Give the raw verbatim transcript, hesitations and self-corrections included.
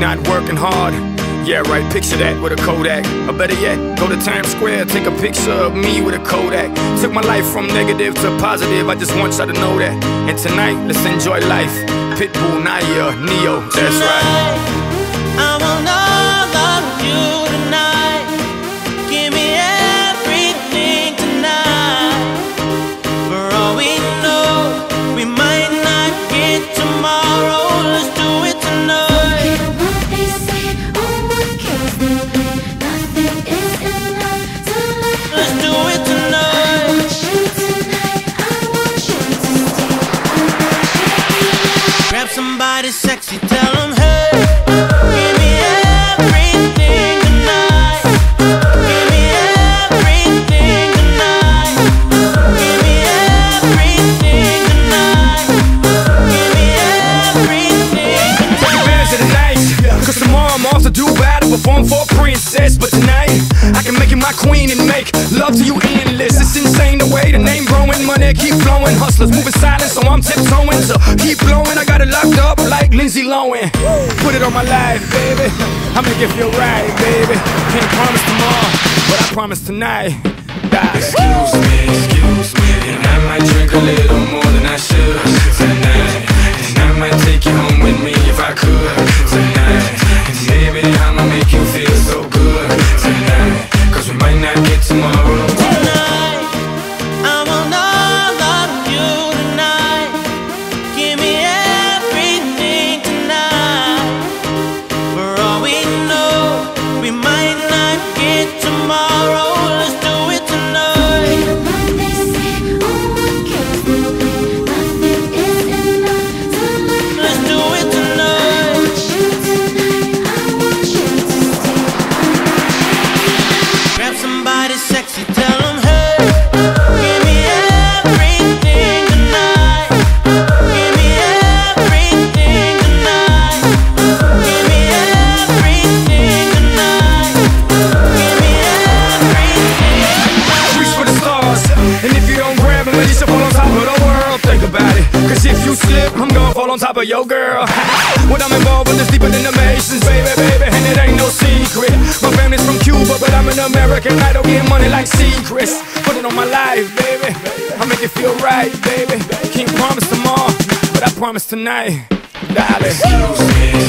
not working hard. Yeah, right, picture that with a Kodak. Or better yet, go to Times Square, take a picture of me with a Kodak. Took my life from negative to positive, I just want y'all to know that. And tonight, let's enjoy life. Pitbull, Neyo, Neyo, that's right. I want all of you tonight. Give me everything tonight. For all we know, we might not get tomorrow. Let's do it tonight. Somebody sexy, tell them, hey, give me everything tonight. Give me everything tonight. Give me everything tonight. Give me everything tonight. Take advantage of the night, cause tomorrow I'm off to do battle, perform for a princess. But tonight, I can make you my queen and make love to you endless. It's insane the way the name growing, money keep flowing. Hustlers moving silent, so I'm tiptoeing to keep blowing. I got it locked up like Lindsay Lohan. Put it on my life, baby. I make it feel right, baby. Can't promise tomorrow, but I promise tonight. Die. Excuse me, excuse me, and I might drink a little more than I should tonight. And I might take you home with me if I could tonight. And baby, I'ma make you feel so good tonight, cause we might not get tomorrow. Tonight, I want all of you tonight. Give me everything tonight. For all we know, we might not get tomorrow. Let's do it tonight. Let's do it tonight. Grab somebody sexy, tell them, hey, give me everything tonight. Give me everything tonight. Give me everything tonight. Give me everything tonight. Reach for the stars, and if you don't grab them, at least you fall on top of the world. Think about it, cause if you slip, I'm gonna fall on top of your girl. What I'm involved with is deeper than the Masons, baby, baby, and it ain't no secret. My family's from Cuba, but I'm an American idol, getting money like secrets. Put it on my life, baby, I make it feel right, baby. Can't promise tomorrow, but I promise tonight, darling. Excuse me,